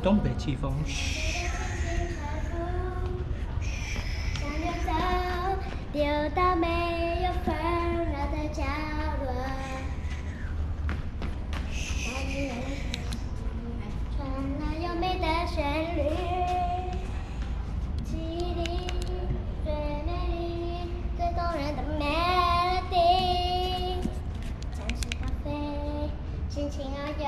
东北季风。嘘。 流到没有纷扰的角落，传来优美的旋律，记忆里最美丽、最动人的 melody。像是咖啡，轻轻遨游，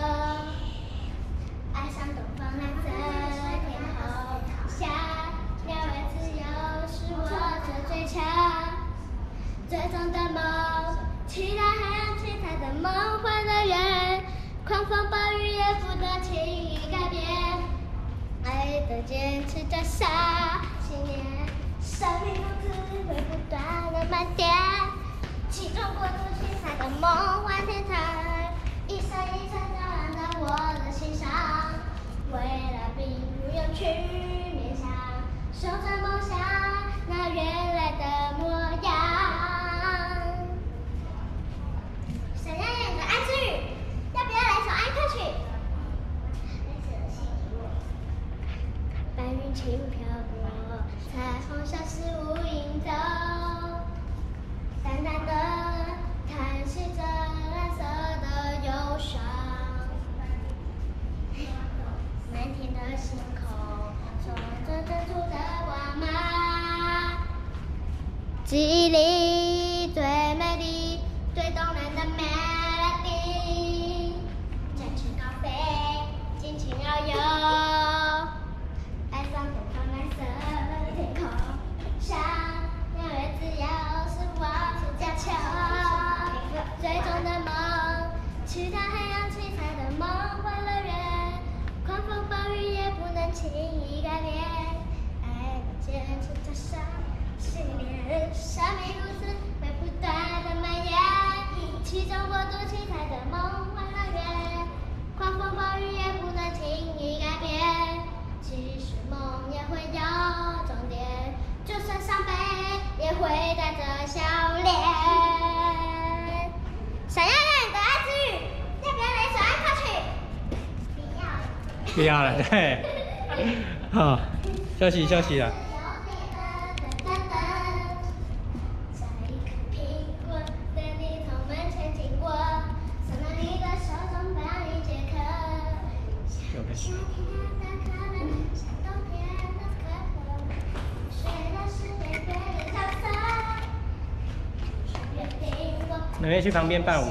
爱上东方蓝色天空下，鸟儿自由是我的追求。最终的梦，期待海洋七彩的梦幻乐园，狂风暴雨也不能轻易改变，爱的坚持着下信念，生命如此会不断的满点，其中国度七彩的梦幻天堂，一闪一闪照亮在我的心上，未来并不用去面向，守着梦想那原来的模样。闪亮亮的安之语，要不要来首安可曲？白云轻飘过，彩虹消失无影踪，淡淡的叹息着蓝色的忧伤。满天的星空，守着珍珠的光芒。记忆里最美丽、最动人的 melody。展翅高飞，尽情遨游，爱上东方蓝色的天空上，鸟儿自由是我的家球。最终的梦，期待海洋七彩的梦幻乐园，狂风暴雨也不能轻易改变，爱的坚持着上信念，生命如此会不断的蔓延，其中国度七彩的梦幻乐园，狂风暴雨也不能轻易改变，即使梦也会有终点，就算伤悲也会带着笑脸。闪亮亮的爱之语，要不要来一首安可曲？ 不要了，对。好，休息休息了。你们去旁边伴舞。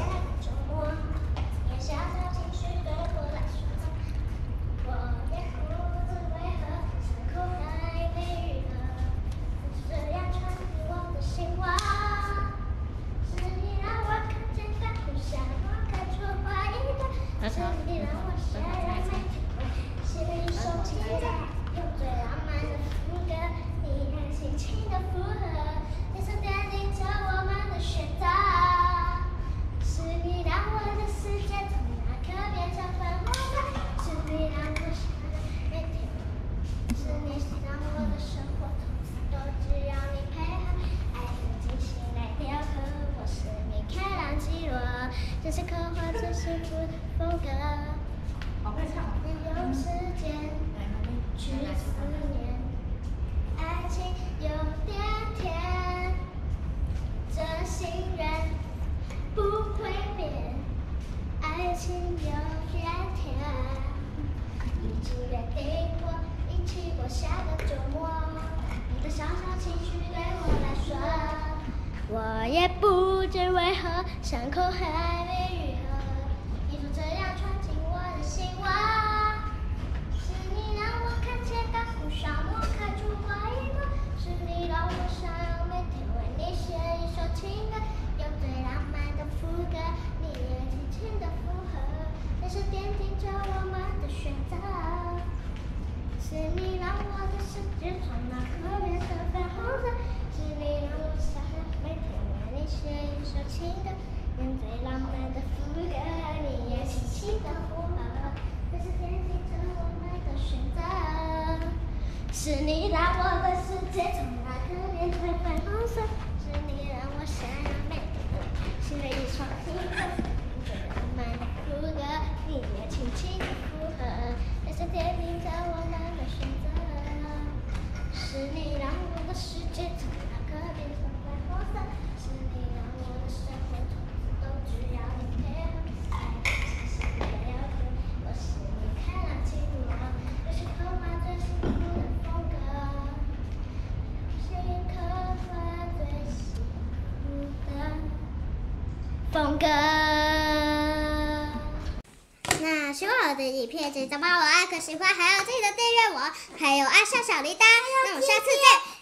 这是刻画最幸福的风格。利用时间去思念，爱情有点甜，真心人不会变，爱情有点甜。已经约定过一起过下个周末，你的小小情绪对我来说。我也不知为何，伤口还没愈合，你就这样闯进我的心窝。是你让我看见大湖沙漠开出花一朵，是你让我想要每天为你写一首情歌，用最浪漫的副歌，你也轻轻的附和，也是奠定着我们的选择。是你让我的世界从那刻变成粉红色，是你让我想要每天为你写一首情歌，用最浪漫的副歌，你也轻轻的附和，这是奠定着我们的选择。是你让我的世界从那刻变成粉红色，是你让我想要每天写一首情歌，用最浪漫的副歌，你也轻轻的附和，这是奠风格。那喜欢我的影片，记得帮我按个喜欢，还有记得订阅我，还有按下小铃铛。那我们下次见。